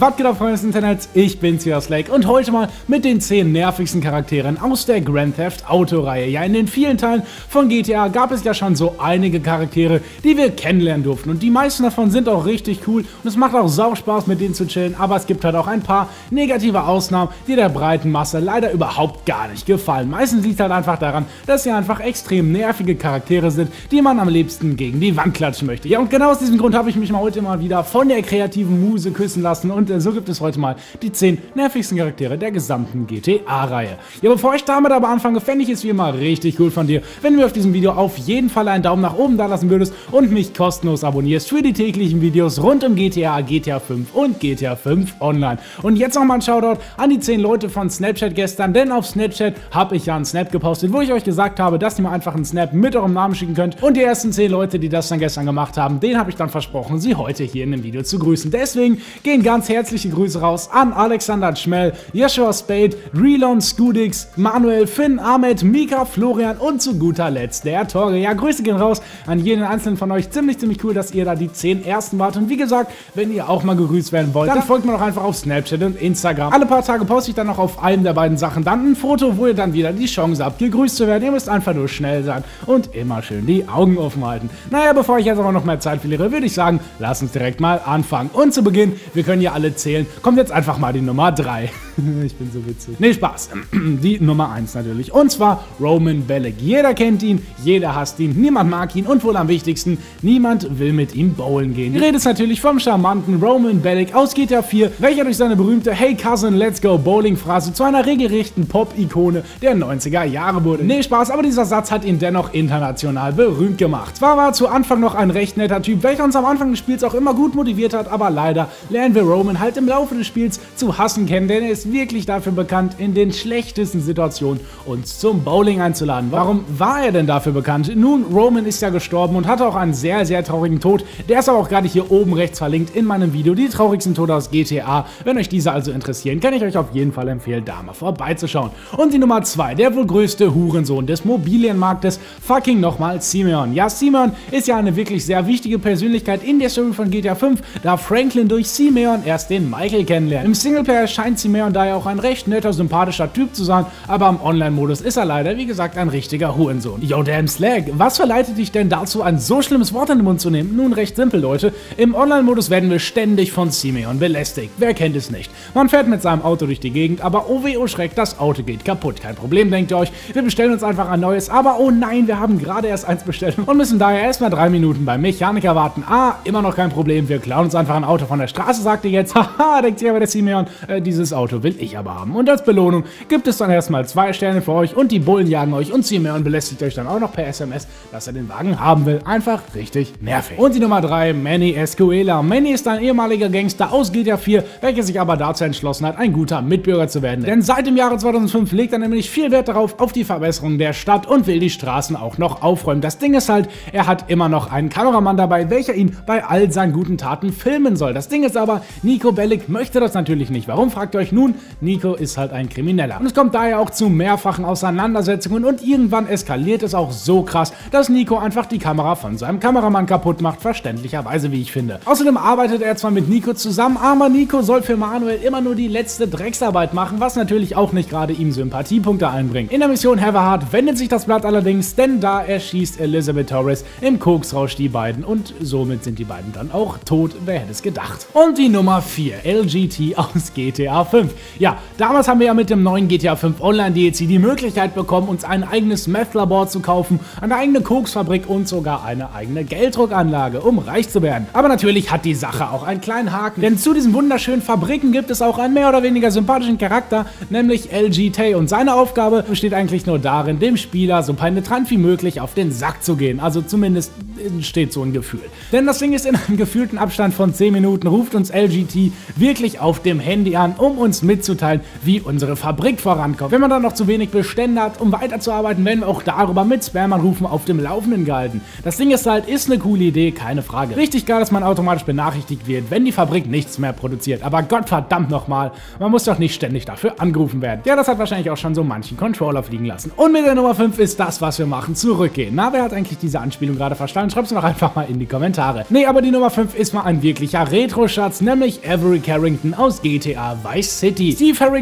Was geht ab, Freunde des Internets? Ich bin's wieder, Slake, und heute mal mit den 10 nervigsten Charakteren aus der Grand Theft Auto Reihe. Ja, in den vielen Teilen von GTA gab es ja schon so einige Charaktere, die wir kennenlernen durften, und die meisten davon sind auch richtig cool und es macht auch sau Spaß, mit denen zu chillen, aber es gibt halt auch ein paar negative Ausnahmen, die der breiten Masse leider überhaupt gar nicht gefallen. Meistens liegt halt einfach daran, dass sie einfach extrem nervige Charaktere sind, die man am liebsten gegen die Wand klatschen möchte. Ja, und genau aus diesem Grund habe ich mich heute mal wieder von der kreativen Muse küssen lassen, und so gibt es heute mal die 10 nervigsten Charaktere der gesamten GTA-Reihe. Ja, bevor ich damit aber anfange, fände ich es wie immer richtig cool von dir, wenn du mir auf diesem Video auf jeden Fall einen Daumen nach oben da lassen würdest und mich kostenlos abonnierst für die täglichen Videos rund um GTA, GTA 5 und GTA 5 Online. Und jetzt nochmal ein Shoutout an die 10 Leute von Snapchat gestern, denn auf Snapchat habe ich ja einen Snap gepostet, wo ich euch gesagt habe, dass ihr mir einfach einen Snap mit eurem Namen schicken könnt, und die ersten 10 Leute, die das dann gestern gemacht haben, denen habe ich dann versprochen, sie heute hier in dem Video zu grüßen. Deswegen gehen ganz herzliche Grüße raus an Alexander Schmell, Joshua Spade, Relon, Skudix, Manuel, Finn, Ahmed, Mika, Florian und zu guter Letzt der Torge. Ja, Grüße gehen raus an jeden einzelnen von euch. Ziemlich cool, dass ihr da die 10 ersten wart. Und wie gesagt, wenn ihr auch mal gegrüßt werden wollt, dann folgt mir doch einfach auf Snapchat und Instagram. Alle paar Tage poste ich dann noch auf einem der beiden Sachen dann ein Foto, wo ihr dann wieder die Chance habt, gegrüßt zu werden. Ihr müsst einfach nur schnell sein und immer schön die Augen offen halten. Naja, bevor ich jetzt aber noch mehr Zeit verliere, würde ich sagen, lasst uns direkt mal anfangen. Und zu Beginn, wir können ja alle zählen, kommt jetzt einfach mal die Nummer 3. Ich bin so witzig. Nee, Spaß. Die Nummer 1 natürlich. Und zwar Roman Bellic. Jeder kennt ihn, jeder hasst ihn, niemand mag ihn und wohl am wichtigsten, niemand will mit ihm bowlen gehen. Die Rede ist natürlich vom charmanten Roman Bellic aus GTA 4, welcher durch seine berühmte Hey Cousin, let's go Bowling Phrase zu einer regelrechten Pop-Ikone der 90er Jahre wurde. Nee, Spaß, aber dieser Satz hat ihn dennoch international berühmt gemacht. Zwar war er zu Anfang noch ein recht netter Typ, welcher uns am Anfang des Spiels auch immer gut motiviert hat, aber leider lernen wir Roman halt im Laufe des Spiels zu hassen kennen, denn er ist wirklich dafür bekannt, in den schlechtesten Situationen uns zum Bowling einzuladen. Warum war er denn dafür bekannt? Nun, Roman ist ja gestorben und hatte auch einen sehr traurigen Tod. Der ist aber auch gerade hier oben rechts verlinkt in meinem Video, die traurigsten Tode aus GTA. Wenn euch diese also interessieren, kann ich euch auf jeden Fall empfehlen, da mal vorbeizuschauen. Und die Nummer 2, der wohl größte Hurensohn des Immobilienmarktes, fucking nochmal Simeon. Ja, Simeon ist ja eine wirklich sehr wichtige Persönlichkeit in der Story von GTA 5, da Franklin durch Simeon erst den Michael kennenlernt. Im Singleplayer scheint Simeon daher auch ein recht netter, sympathischer Typ zu sein, aber im Online-Modus ist er leider, wie gesagt, ein richtiger Hurensohn. Yo, damn Slag, was verleitet dich denn dazu, ein so schlimmes Wort in den Mund zu nehmen? Nun, recht simpel, Leute. Im Online-Modus werden wir ständig von Simeon belästigt. Wer kennt es nicht? Man fährt mit seinem Auto durch die Gegend, aber oh weh, oh Schreck, das Auto geht kaputt. Kein Problem, denkt ihr euch. Wir bestellen uns einfach ein neues, aber oh nein, wir haben gerade erst eins bestellt und müssen daher erstmal 3 Minuten beim Mechaniker warten. Ah, immer noch kein Problem, wir klauen uns einfach ein Auto von der Straße, sagt ihr jetzt. Haha, denkt sich aber der Simeon, dieses Auto will ich aber haben. Und als Belohnung gibt es dann erstmal 2 Sterne für euch und die Bullen jagen euch und Simeon belästigt euch dann auch noch per SMS, dass er den Wagen haben will. Einfach richtig nervig. Und die Nummer 3, Manny Escuela. Manny ist ein ehemaliger Gangster aus GTA 4, welcher sich aber dazu entschlossen hat, ein guter Mitbürger zu werden. Denn seit dem Jahre 2005 legt er nämlich viel Wert darauf, auf die Verbesserung der Stadt und will die Straßen auch noch aufräumen. Das Ding ist halt, er hat immer noch einen Kameramann dabei, welcher ihn bei all seinen guten Taten filmen soll. Das Ding ist aber, Niko Bellic möchte das natürlich nicht. Warum, fragt ihr euch? Nun, Niko ist halt ein Krimineller. Und es kommt daher auch zu mehrfachen Auseinandersetzungen und irgendwann eskaliert es auch so krass, dass Niko einfach die Kamera von seinem Kameramann kaputt macht, verständlicherweise, wie ich finde. Außerdem arbeitet er zwar mit Niko zusammen, aber Niko soll für Manuel immer nur die letzte Drecksarbeit machen, was natürlich auch nicht gerade ihm Sympathiepunkte einbringt. In der Mission Have a Heart wendet sich das Blatt allerdings, denn da erschießt Elizabeth Torres im Koksrausch die beiden und somit sind die beiden dann auch tot, wer hätte es gedacht. Und die Nummer 4, LGT aus GTA 5. Ja, damals haben wir ja mit dem neuen GTA 5 Online DLC die Möglichkeit bekommen, uns ein eigenes Meth-Labor zu kaufen, eine eigene Koksfabrik und sogar eine eigene Gelddruckanlage, um reich zu werden. Aber natürlich hat die Sache auch einen kleinen Haken, denn zu diesen wunderschönen Fabriken gibt es auch einen mehr oder weniger sympathischen Charakter, nämlich LGT, und seine Aufgabe besteht eigentlich nur darin, dem Spieler so penetrant wie möglich auf den Sack zu gehen, also zumindest entsteht so ein Gefühl. Denn das Ding ist, in einem gefühlten Abstand von 10 Minuten ruft uns LGT wirklich auf dem Handy an, um uns mitzuteilen, wie unsere Fabrik vorankommt. Wenn man dann noch zu wenig Bestände hat, um weiterzuarbeiten, werden wir auch darüber mit Spam-Anrufen auf dem Laufenden gehalten. Das Ding ist halt, ist eine coole Idee, keine Frage. Richtig geil, dass man automatisch benachrichtigt wird, wenn die Fabrik nichts mehr produziert. Aber Gottverdammt nochmal, man muss doch nicht ständig dafür angerufen werden. Ja, das hat wahrscheinlich auch schon so manchen Controller fliegen lassen. Und mit der Nummer 5 ist das, was wir machen, zurückgehen. Na, wer hat eigentlich diese Anspielung gerade verstanden? Schreibt's mir doch einfach mal in die Kommentare. Nee, aber die Nummer 5 ist mal ein wirklicher Retro-Schatz, nämlich Avery Carrington aus GTA Vice City.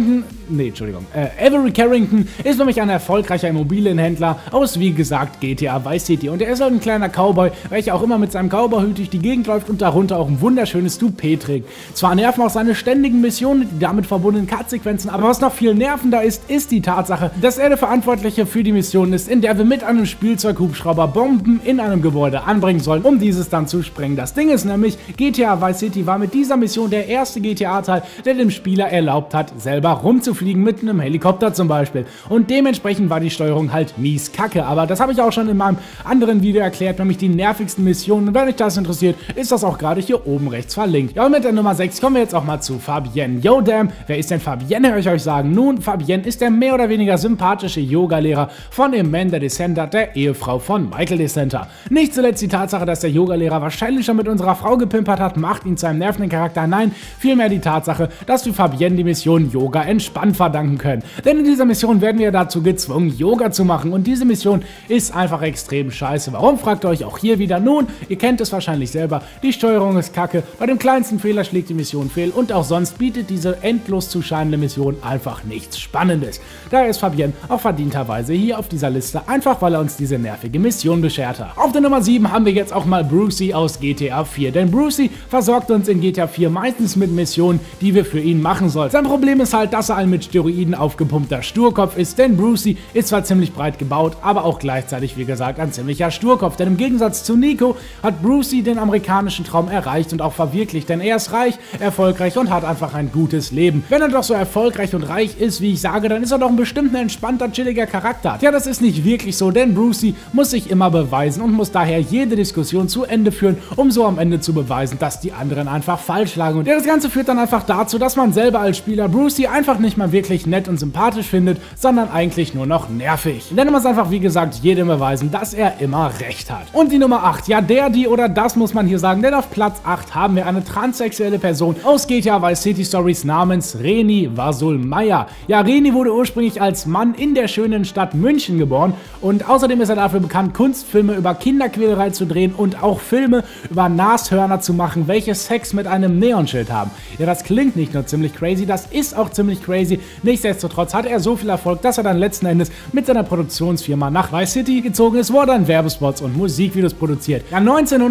Avery Carrington ist nämlich ein erfolgreicher Immobilienhändler aus, wie gesagt, GTA Vice City. Und er ist halt ein kleiner Cowboy, welcher auch immer mit seinem Cowboyhut durch die Gegend läuft und darunter auch ein wunderschönes Toupet trägt. Zwar nerven auch seine ständigen Missionen, die damit verbundenen Cut-Sequenzen, aber was noch viel nervender ist die Tatsache, dass er der Verantwortliche für die Mission ist, in der wir mit einem Spielzeughubschrauber Bomben in einem Gebäude anbringen sollen, um dieses dann zu sprengen. Das Ding ist nämlich, GTA Vice City war mit dieser Mission der erste GTA-Teil, der dem Spieler erlaubt hat, selber rumzufliegen mit einem Helikopter zum Beispiel. Und dementsprechend war die Steuerung halt mies kacke, aber das habe ich auch schon in meinem anderen Video erklärt, nämlich die nervigsten Missionen. Und wenn euch das interessiert, ist das auch gerade hier oben rechts verlinkt. Ja, und mit der Nummer 6 kommen wir jetzt auch mal zu Fabienne. Yo, damn, wer ist denn Fabienne, höre ich euch sagen? Nun, Fabienne ist der mehr oder weniger sympathische Yogalehrer von Amanda DeSanta, der Ehefrau von Michael DeSanta. Nicht zuletzt die Tatsache, dass der Yogalehrer wahrscheinlich schon mit unserer Frau gepimpert hat, macht ihn zu einem nervenden Charakter. Nein, vielmehr die Tatsache, dass wir Fabienne die Mission Yoga entspannt verdanken können. Denn in dieser Mission werden wir dazu gezwungen, Yoga zu machen. Und diese Mission ist einfach extrem scheiße. Warum, fragt ihr euch auch hier wieder? Nun, ihr kennt es wahrscheinlich selber. Die Steuerung ist kacke, bei dem kleinsten Fehler schlägt die Mission fehl und auch sonst bietet diese endlos zu scheinende Mission einfach nichts Spannendes. Daher ist Fabienne auch verdienterweise hier auf dieser Liste, einfach weil er uns diese nervige Mission beschert hat. Auf der Nummer 7 haben wir jetzt auch mal Brucey aus GTA 4, denn Brucey versorgt uns in GTA 4 meistens mit Missionen, die wir für ihn machen sollen. Sein Problem ist halt, dass er ein mit Steroiden aufgepumpter Sturkopf ist, denn Brucey ist zwar ziemlich breit gebaut, aber auch gleichzeitig, wie gesagt, ein ziemlicher Sturkopf, denn im Gegensatz zu Nico hat Brucey den amerikanischen Traum erreicht und auch verwirklicht, denn er ist reich, erfolgreich und hat einfach ein gutes Leben. Wenn er doch so erfolgreich und reich ist, wie ich sage, dann ist er doch bestimmt ein entspannter, chilliger Charakter. Ja, das ist nicht wirklich so, denn Brucey muss sich immer beweisen und muss daher jede Diskussion zu Ende führen, um so am Ende zu beweisen, dass die anderen einfach falsch lagen. Und ja, das Ganze führt dann einfach dazu, dass man selber als Spieler Brucey einfach nicht mal wirklich nett und sympathisch findet, sondern eigentlich nur noch nervig. Denn man muss einfach, wie gesagt, jedem beweisen, dass er immer recht hat. Und die Nummer 8, ja, die oder das muss man hier sagen, denn auf Platz 8 haben wir eine transsexuelle Person aus GTA Vice City Stories namens Reni Vasul-Meyer. Ja, Reni wurde ursprünglich als Mann in der schönen Stadt München geboren und außerdem ist er dafür bekannt, Kunstfilme über Kinderquälerei zu drehen und auch Filme über Nashörner zu machen, welche Sex mit einem Neonschild haben. Ja, das klingt nicht nur ziemlich crazy, das ist auch ziemlich crazy. Nichtsdestotrotz hat er so viel Erfolg, dass er dann letzten Endes mit seiner Produktionsfirma nach Vice City gezogen ist, wo er dann Werbespots und Musikvideos produziert. Ja,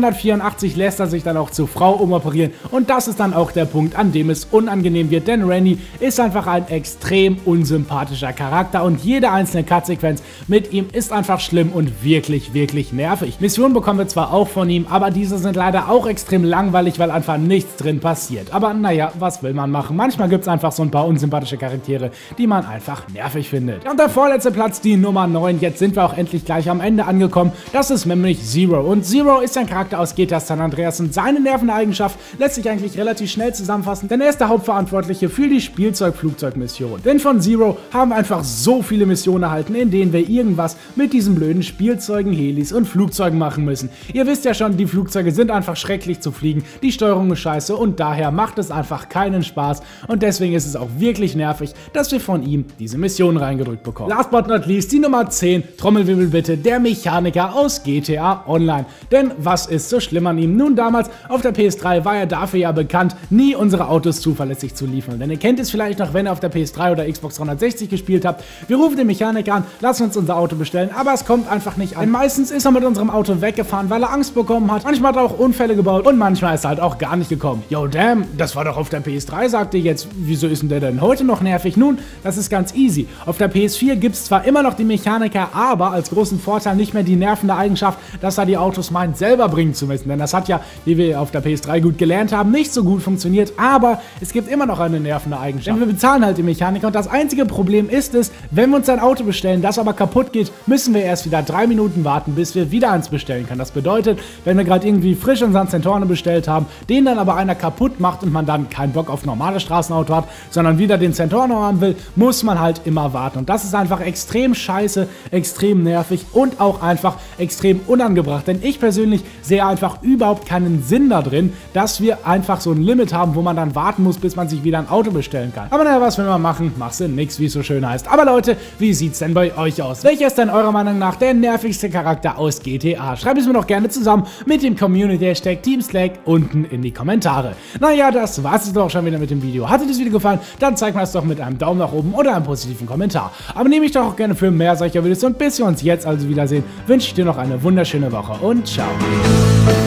1984 lässt er sich dann auch zur Frau umoperieren und das ist dann auch der Punkt, an dem es unangenehm wird, denn Reni ist einfach ein extrem unsympathischer Charakter und jede einzelne Cut-Sequenz mit ihm ist einfach schlimm und wirklich, wirklich nervig. Missionen bekommen wir zwar auch von ihm, aber diese sind leider auch extrem langweilig, weil einfach nichts drin passiert. Aber naja, was will man machen? Manchmal gibt es einfach so ein paar unsympathische Charaktere, die man einfach nervig findet. Und der vorletzte Platz, die Nummer 9. Jetzt sind wir auch endlich gleich am Ende angekommen. Das ist nämlich Zero. Und Zero ist ein Charakter aus GTA San Andreas und seine nervende Eigenschaft lässt sich eigentlich relativ schnell zusammenfassen, denn er ist der Hauptverantwortliche für die Spielzeugflugzeugmission. Denn von Zero haben wir einfach so viele Missionen erhalten, in denen wir irgendwas mit diesen blöden Spielzeugen, Helis und Flugzeugen machen müssen. Ihr wisst ja schon, die Flugzeuge sind einfach schrecklich zu fliegen, die Steuerung ist scheiße und daher macht es einfach keinen Spaß und deswegen ist es auch wirklich nervig, dass wir von ihm diese Mission reingedrückt bekommen. Last but not least, die Nummer 10, Trommelwirbel bitte, der Mechaniker aus GTA Online. Denn was ist so schlimm an ihm? Nun, damals auf der PS3 war er dafür ja bekannt, nie unsere Autos zuverlässig zu liefern. Denn ihr kennt es vielleicht noch, wenn ihr auf der PS3 oder Xbox 360 gespielt habt. Wir rufen den Mechaniker an, lassen uns unser Auto bestellen, aber es kommt einfach nicht an. Meistens ist er mit unserem Auto weggefahren, weil er Angst bekommen hat. Manchmal hat er auch Unfälle gebaut und manchmal ist er halt auch gar nicht gekommen. Yo, damn, das war doch auf der PS3, sagt ihr jetzt. Wieso ist denn der denn heute noch nervig? Nun, das ist ganz easy. Auf der PS4 gibt es zwar immer noch die Mechaniker, aber als großen Vorteil nicht mehr die nervende Eigenschaft, dass er die Autos meint, selber bringen zu müssen. Denn das hat ja, wie wir auf der PS3 gut gelernt haben, nicht so gut funktioniert, aber es gibt immer noch eine nervende Eigenschaft. Denn wir bezahlen halt die Mechaniker und das einzige Problem ist es, wenn wir uns ein Auto bestellen, das aber kaputt geht, müssen wir erst wieder 3 Minuten warten, bis wir wieder eins bestellen können. Das bedeutet, wenn wir gerade irgendwie frisch unseren Centorno bestellt haben, den dann aber einer kaputt macht und man dann keinen Bock auf normales Straßenauto hat, sondern wieder den Zentorno haben will, muss man halt immer warten. Und das ist einfach extrem scheiße, extrem nervig und auch einfach extrem unangebracht. Denn ich persönlich sehe einfach überhaupt keinen Sinn da drin, dass wir einfach so ein Limit haben, wo man dann warten muss, bis man sich wieder ein Auto bestellen kann. Aber naja, was will man machen? Machst du nix, wie es so schön heißt. Aber Leute, wie sieht's denn bei euch aus? Welcher ist denn eurer Meinung nach der nervigste Charakter aus GTA? Schreibt es mir doch gerne zusammen mit dem Community-Hashtag TeamSlack unten in die Kommentare. Naja, das war's jetzt auch schon wieder mit dem Video. Hat dir das Video gefallen? Dann zeig mir das doch mit einem Daumen nach oben oder einem positiven Kommentar. Abonniere mich doch auch gerne für mehr solcher Videos und bis wir uns jetzt also wiedersehen, wünsche ich dir noch eine wunderschöne Woche und ciao.